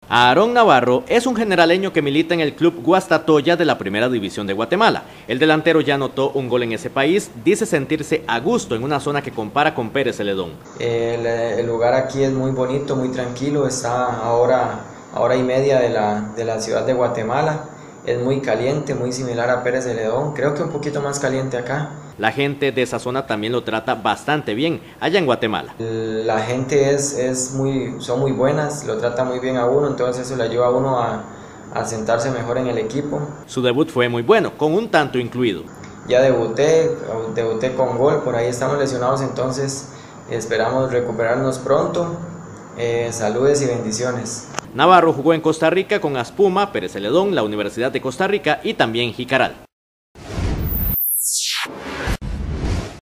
Aarón Navarro es un generaleño que milita en el club Guastatoya de la Primera División de Guatemala. El delantero ya anotó un gol en ese país, dice sentirse a gusto en una zona que compara con Pérez Celedón. El lugar aquí es muy bonito, muy tranquilo, está a hora y media de la ciudad de Guatemala. Es muy caliente, muy similar a Pérez Celedón, creo que un poquito más caliente acá. La gente de esa zona también lo trata bastante bien allá en Guatemala. La gente son muy buenas, lo trata muy bien a uno, entonces eso le ayuda a uno a sentarse mejor en el equipo. Su debut fue muy bueno, con un tanto incluido. Ya debuté con gol, por ahí estamos lesionados, entonces esperamos recuperarnos pronto. Saludes y bendiciones. Navarro jugó en Costa Rica con Aspuma, Pérez Celedón, la Universidad de Costa Rica y también Jicaral.